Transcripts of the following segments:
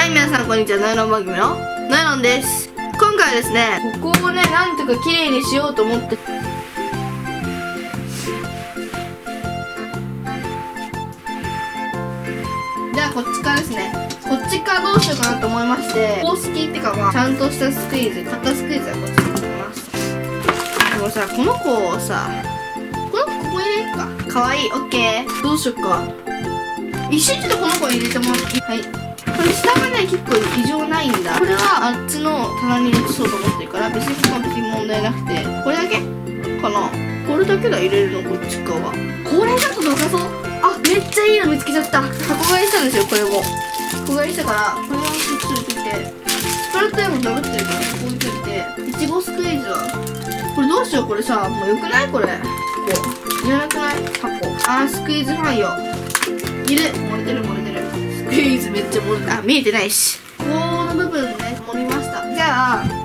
はい、皆さんこんにちは。ノイロン番組のノイロンです。今回はですね、ここをね、なんとか綺麗にしようと思って、じゃあこっちからですね、こっちからどうしようかなと思いまして、公式ってかまあちゃんとしたスクイーズ、肩スクイーズはこっちにします。でもさ、この子をさ、この子ここ入れるか。かわいい。オッケー。どうしよっか。一瞬ちょっとこの子入れてもらって、はい。これ下がね、結構異常ないんだ。これはあっちの棚に移そうと思ってるから、別にここは別に問題なくて、これだけかな。これだけだ、入れるの、こっち側。これちょっとどかそう。あ、めっちゃいいの見つけちゃった。箱買いしたんですよ、これも。箱買いしたから、これをこっち置いてて、スプラットでもダブってるから、ここ置いといて、いちごスクイーズは、これどうしよう、これさ、もうよくないこれ。ここ。いらなくない箱。スクイーズファイよ。いる。漏れてる漏れてる。スクイーズめっちゃ漏れてる。見えてないし。この部分ね、盛りました。じゃあ、や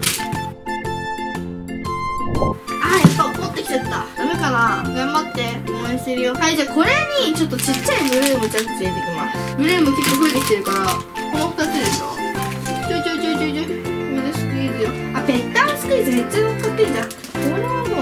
っぱ落っこってきちゃった。ダメかな。頑張って。応援してるよ。はい、じゃあこれにちょっとちっちゃいブルームちゃんと入れていきます。ブルーム結構増えてきてるから、この2つでしょ。ちょい。水スクイーズよ。あ、ペッタースクイーズめっちゃ乗っかってんじゃん。これはもう、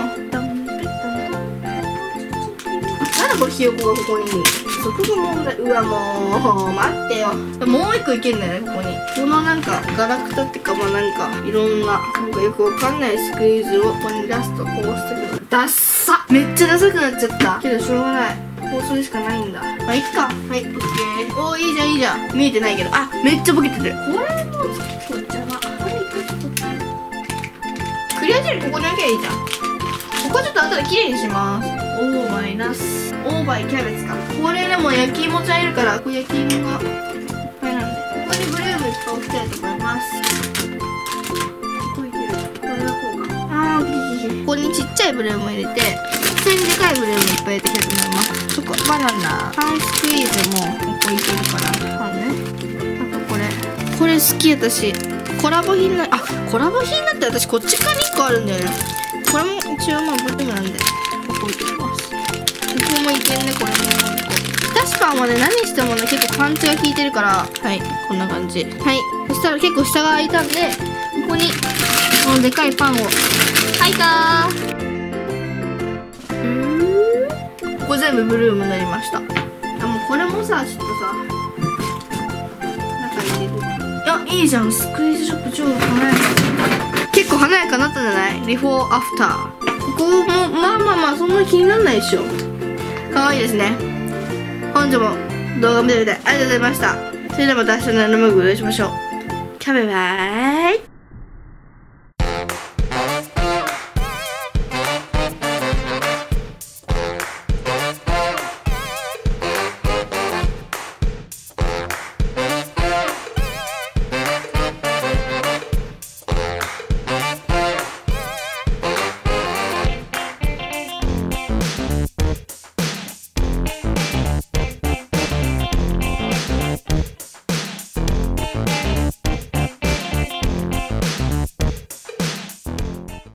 なんだこれひよこがここに。そこが問題。うわ、もう、待ってよ。もう一個いけんだよね、ここに。このなんか、ガラクタってか、まあなんか、いろんな、なんかよくわかんないスクイーズをここに出すと、こうしてくる。ダッサ！めっちゃダサくなっちゃった。けどしょうがない。こうするしかないんだ。まあ、いっか。はい、オッケー。おー、いいじゃん。見えてないけど。あ、めっちゃボケてる。これも結構邪魔。これちょっと。クリアジェルここに置けばいいじゃん。ここちょっと後で綺麗にします。オーバイナス。オーバイキャベツか。これでも焼き芋ちゃんいるから、これ焼き芋がいっぱいなんで。ここにブルームいっぱい置きたいと思います。ここいける。これはこうか。ここにちっちゃいブルーム入れて、普通にでかいブルームいっぱい入れていきたいと思います。チョコ、バナナ、パンスクイーズもここいけるから、パンね。あとこれ。これ好き私。コラボ品な、コラボ品だって私こっち側に1個あるんだよね。これも一応まあブルームなんで、ここ置いておきます。ここもいけんね、これも。確かはね、何してもね、結構パンチが効いてるから、はい、こんな感じ。はい。そしたら結構下が開いたんで、ここに、このでかいパンを、開いたー。ここ全部ブルームになりました。もうこれもさ、ちょっとさ、中入れる。いいじゃん。スクイーズショップ超華やか。結構華やかになったんじゃない？ビフォーアフター。ここも、まあ、そんな気にならないでしょ。かわいいですね。本日も動画見てくれてありがとうございました。それではまた明日の夜もご一緒しましょう。キャベバイ。